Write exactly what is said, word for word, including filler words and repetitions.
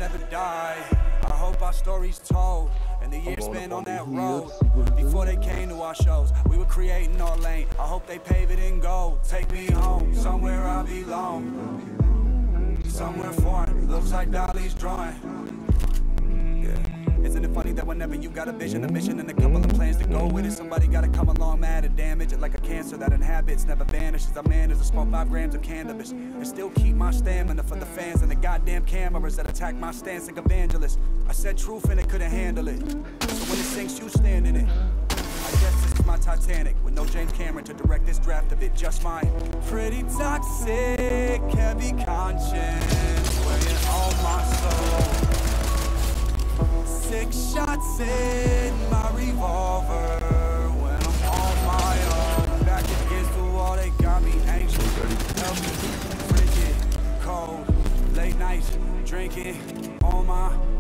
never die. I hope our story's told, and the years spent on that road. Before they came to our shows, we were creating our lane. I hope they pave it in gold. Take me home, somewhere I belong. Somewhere foreign, looks like Dali's drawing. Yeah. Isn't it funny that whenever you got a vision, a mission, and a couple of plans to go with it, somebody gotta come along mad and damage it like a cancer that inhabits, never vanishes. A man is to smoke five grams of cannabis and still keep my stamina for the fans and the goddamn cameras that attack my stance like evangelists. I said truth and it couldn't handle it, so when it sinks, you stand in it. I guess this is my Titanic with no James Cameron to direct this draft of it, just mine. Pretty toxic, heavy conscience, weighing on my soul. Six shots in my revolver when I'm on my own. Back against the wall, they got me anxious. Help me, frigid, cold, late nights, drinking on my